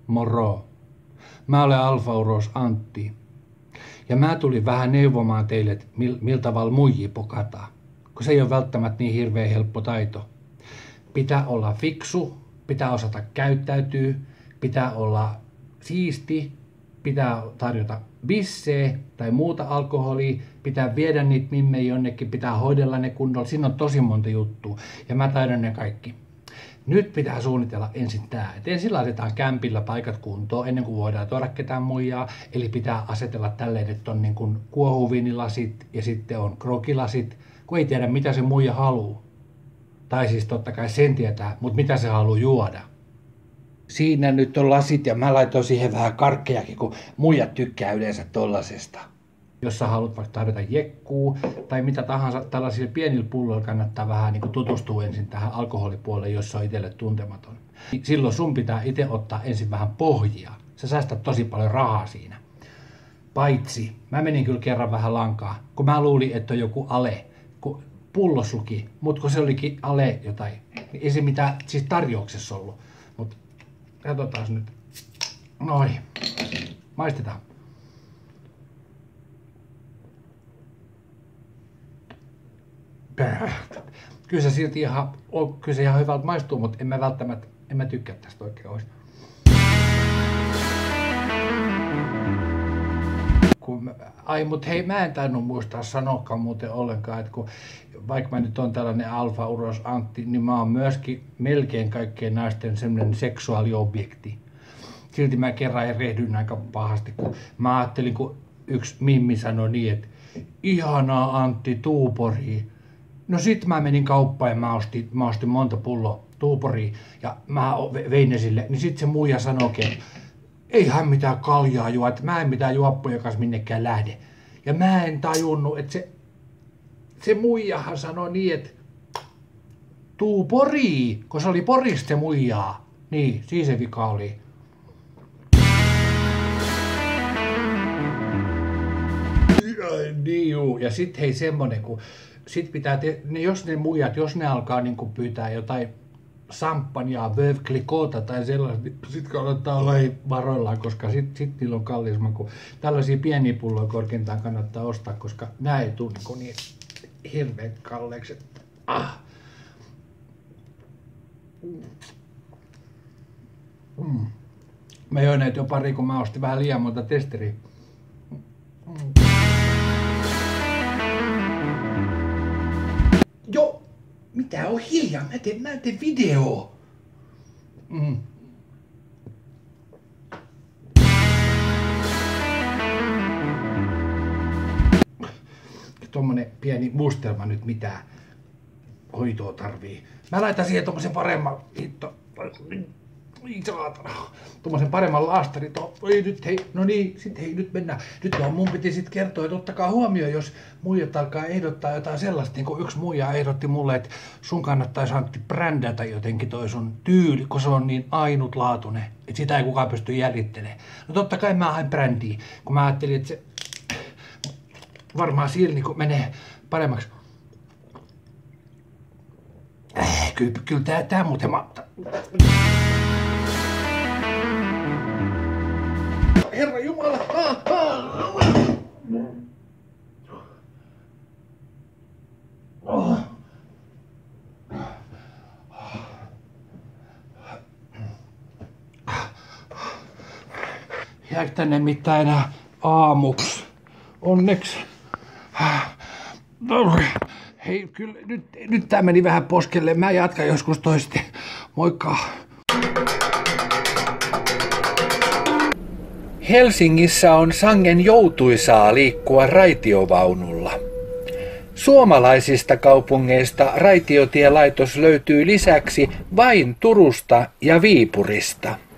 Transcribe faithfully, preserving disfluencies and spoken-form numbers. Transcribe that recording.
Moro. Mä olen Alfa-Uros Antti. Ja mä tulin vähän neuvomaan teille, että mil, millä tavalla muijia pokataan. Kun se ei ole välttämättä niin hirveän helppo taito. Pitää olla fiksu, pitää osata käyttäytyä, pitää olla siisti, pitää tarjota bissee tai muuta alkoholia, pitää viedä niitä mimmei jonnekin, pitää hoidella ne kunnolla. Siinä on tosi monta juttua ja mä taidan ne kaikki. Nyt pitää suunnitella ensin tää. Et ensin laitetaan kämpillä paikat kuntoon ennen kuin voidaan tuoda ketään muijaa. Eli pitää asetella tälleen, että on niin kuin kuohuviinilasit ja sitten on krokilasit, kun ei tiedä mitä se muija haluaa. Tai siis totta kai sen tietää, mutta mitä se haluaa juoda. Siinä nyt on lasit ja mä laitoin siihen vähän karkkejakin, kun muijat tykkää yleensä tollasesta. Jos sä haluat vaikka tarjota jekkuu tai mitä tahansa tällaisilla pienillä pulloilla kannattaa vähän niin kuin tutustua ensin tähän alkoholipuolelle, jos se on itselle tuntematon. Silloin sun pitää itse ottaa ensin vähän pohjia. Sä säästät tosi paljon rahaa siinä. Paitsi, mä menin kyllä kerran vähän lankaa, kun mä luulin, että on joku ale, kun pullos luki, mutta kun se olikin ale jotain, niin ei se mitään siis tarjouksessa ollut. Mutta katsotaan nyt. Noin. Maistetaan. Kyllä se silti ihan, kyllä se ihan hyvältä maistuu, mutta en mä välttämättä, en mä tykkää tästä oikein oikein. Kun, ai mut hei, mä en tainnut muistaa sanoakaan muuten ollenkaan, että kun vaikka mä nyt on tällainen Alfa-Uros Antti, niin mä oon myöskin melkein kaikkien naisten semmoinen seksuaaliobjekti. Silti mä kerran erehdyin aika pahasti, kun mä ajattelin, kun yksi mimmi sanoi niin, että ihanaa Antti, tuu Poriin. No sit mä menin kauppaan ja mä ostin, mä ostin monta pulloa Tuuporia ja mä vein ne sille. Niin sit se muija sanoikin, että ei hän mitään kaljaa juo, että mä en mitään juoppoja kanssa minnekään lähde. Ja mä en tajunnut, että se, se muijahan sanoi niin, että tuu Poriin, kun se oli Porista se muijaa. Niin, siis se vika oli. Niin juu. Ja sit hei semmonen, kun sit pitää, te- ne, jos ne muijat, jos ne alkaa niin kuin pyytää jotain samppanjaa, veuve clicquota tai sellaista, niin sit kannattaa olla varoillaan, koska sit, sit niillä on kallis maku. Tällaisia pieniä pulloja korkeintaan kannattaa ostaa, koska nää ei tule niin, niin hirveet kalleiksi. Ah. Mm. Mä join näitä jo pari, kun mä ostin vähän liian monta testeriä. Mm. Joo, mitä on hiljaa? Mä teen, mä teen videoa. Mm. Tommonen pieni mustelma nyt mitä hoitoa tarvii. Mä laitan siihen tommosen paremman hitto. Oi saatana. Tommosen paremman laastarin. Oi nyt hei, no niin, sit hei nyt mennään. Nyt on mun piti sit kertoa, että ottakaa huomioon, jos muijat alkaa ehdottaa jotain sellaista, niin kuin yksi muija ehdotti mulle, että sun kannattaisi Antti brändätä jotenkin toi sun tyyli, kun se on niin ainutlaatuinen, että sitä ei kukaan pysty jäljittelemään. No totta kai mä hain brändiä, kun mä ajattelin, että se varmaan siellä niin menee paremmaksi. Äh, kyllä, kyllä tää, tää muuten ma... Herra Jumala! Ah, ah. Oh. Jääkö tänne mitään enää aamuksi? Onneksi. Hei, kyllä nyt, nyt tää meni vähän poskelle. Mä jatkan joskus toiste. Moikka! Helsingissä on sangen joutuisaa liikkua raitiovaunulla. Suomalaisista kaupungeista raitiotielaitos löytyy lisäksi vain Turusta ja Viipurista.